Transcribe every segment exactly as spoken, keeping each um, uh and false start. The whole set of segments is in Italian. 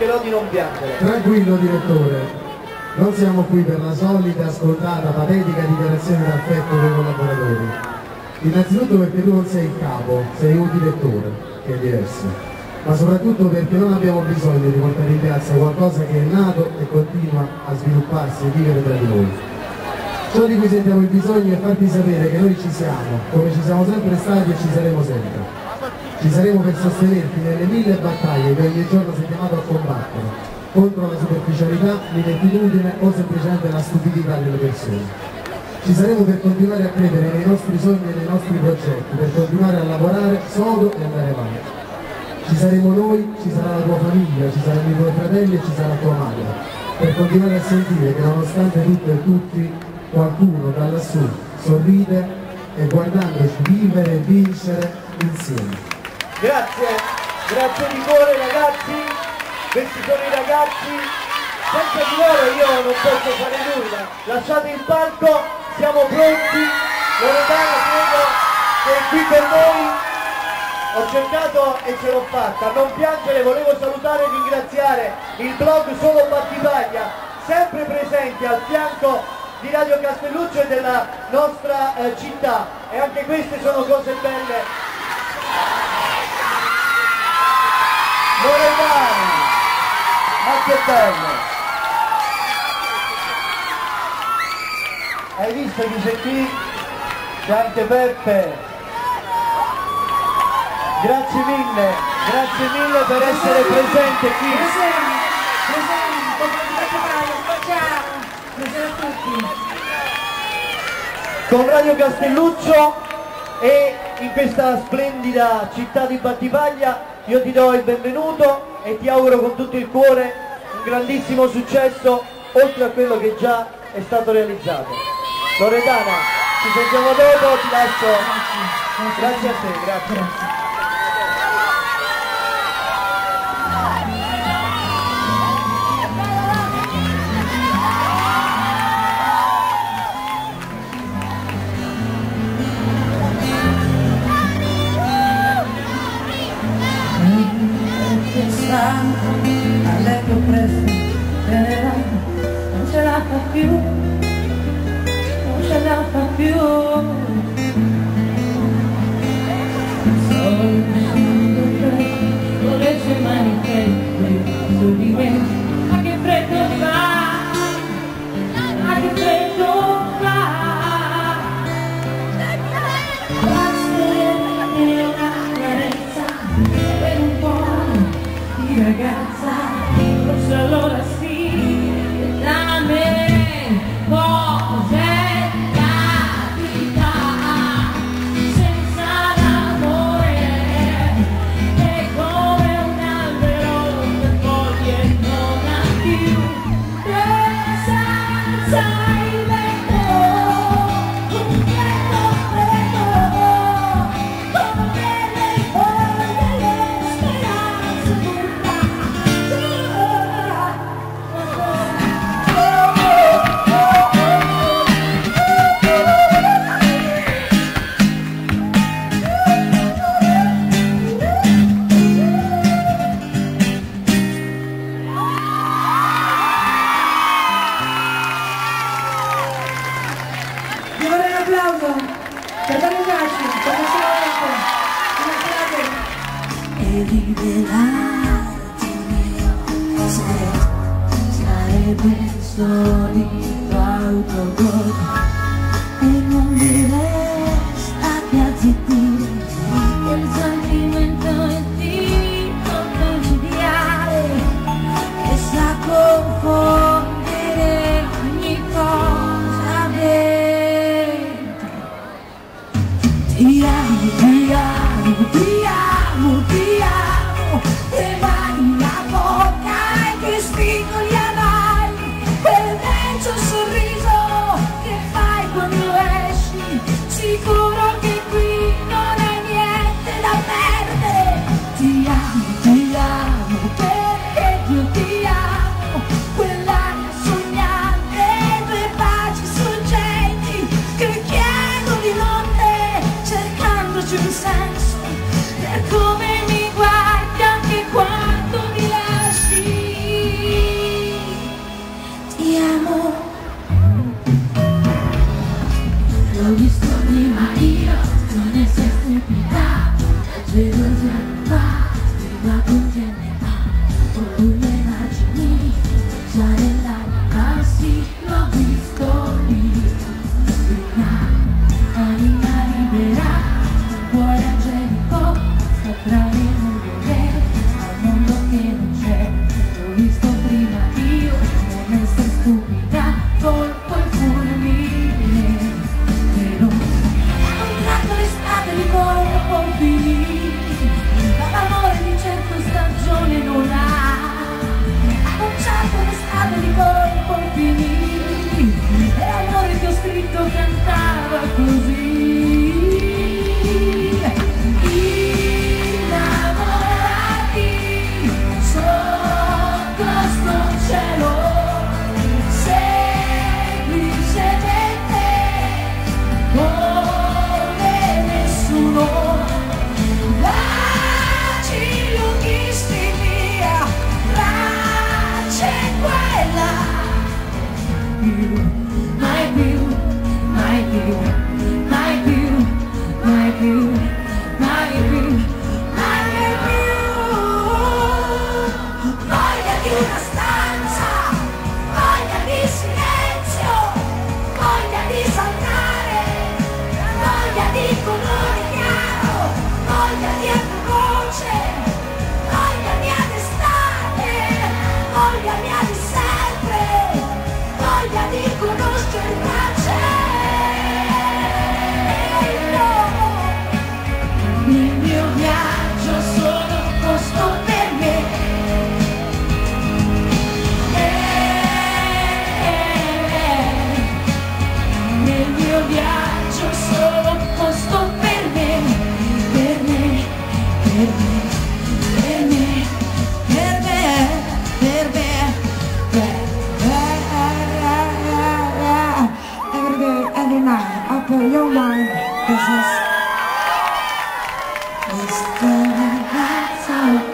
cercherò di non piangere. Tranquillo direttore, non siamo qui per la solita, scontata, patetica dichiarazione d'affetto dei collaboratori. Innanzitutto perché tu non sei il capo, sei un direttore, che è diverso, ma soprattutto perché non abbiamo bisogno di portare in piazza qualcosa che è nato e continua a svilupparsi e vivere tra di noi. Ciò di cui sentiamo il bisogno è farti sapere che noi ci siamo, come ci siamo sempre stati e ci saremo sempre. Ci saremo per sostenerti nelle mille battaglie che ogni giorno sei chiamato a combattere, contro la superficialità, l'inettitudine o semplicemente la stupidità delle persone. Ci saremo per continuare a credere nei nostri sogni e nei nostri progetti, per continuare a lavorare sodo e andare avanti. Ci saremo noi, ci sarà la tua famiglia, ci saranno i tuoi fratelli e ci sarà tua madre, per continuare a sentire che nonostante tutto e tutti, qualcuno da lassù sorride e guardandoci vivere e vincere insieme. Grazie, grazie di cuore ragazzi, questi sono i ragazzi, senza di loro io non posso fare nulla, lasciate il palco, siamo pronti, Loredana credo che è qui per noi, ho cercato e ce l'ho fatta, non piangere, volevo salutare e ringraziare il blog Solo Battipaglia, sempre presenti al fianco di Radio Castelluccio e della nostra eh, città, e anche queste sono cose belle. Loredana, ma che bello! Hai visto chi c'è qui? C'è anche Peppe. Grazie mille, grazie mille per essere presente qui. Presenti, presenti, ciao, buonasera a tutti. Con Radio Castelluccio e in questa splendida città di Battipaglia io ti do il benvenuto e ti auguro con tutto il cuore un grandissimo successo oltre a quello che già è stato realizzato. Loredana, ci sentiamo dopo, ti lascio. Grazie a te, grazie. A letto presto, tenerà, non ce la fa più, non ce la fa più. Solo uscendo presto, con le sue maniche, su di me, ma che freddo fa, ma che freddo fa. Basta una carezza per un po' di ragazza, forse allora sì, da me cos'è la vita senza l'amore, è come un albero che foglie non ha più, senza il vento, un vento freddo, come le foglie, le speranze e rivelarti mio se sarebbe solito autogol e non mi resta che azzittire il sentimento è tipo congidiare che sa confondere ogni cosa dentro. Ti amo, ti amo, ti amo, ti amo, le mani, la bocca e che spingo gli anali, quel denso sorriso che fai quando esci, sicuro che qui non è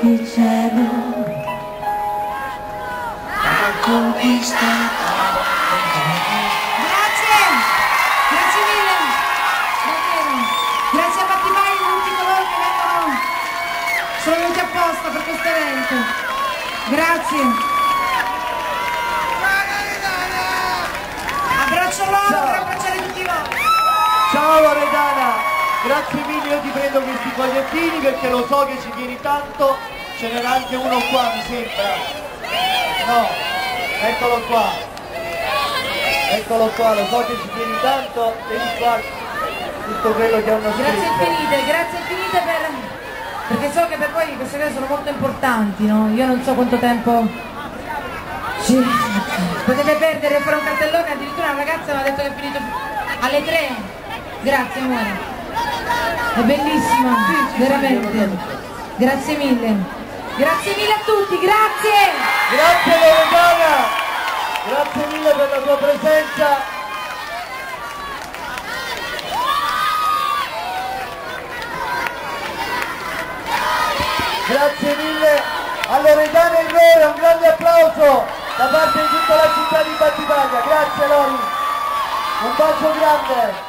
di cielo ha conquistato. Grazie, grazie mille, davvero. Grazie a Battibai e a tutti coloro che vengono, sono venuti apposta per questo evento. Grazie. Abbraccio loro, Ciao. per abbracciare tutti voi. Ciao Loredana, grazie mille, io ti prendo questi fogliettini perché lo so che ci tieni tanto, ce n'era anche uno qua mi sembra, no, eccolo qua, eccolo qua, lo so che ci tieni tanto, vedi qua tutto quello che hanno scritto. Grazie infinite, grazie infinite per... perché so che per voi queste cose sono molto importanti, no? Io non so quanto tempo ci... potete perdere a fare un cartellone, addirittura una ragazza mi ha detto che è finito alle tre. Grazie amore, è bellissima, veramente, grazie mille, grazie mille a tutti, grazie! Grazie Loredana, grazie mille per la tua presenza. Grazie mille a Loredana Herrera, un grande applauso da parte di tutta la città di Battipaglia. Grazie Lori, un bacio grande.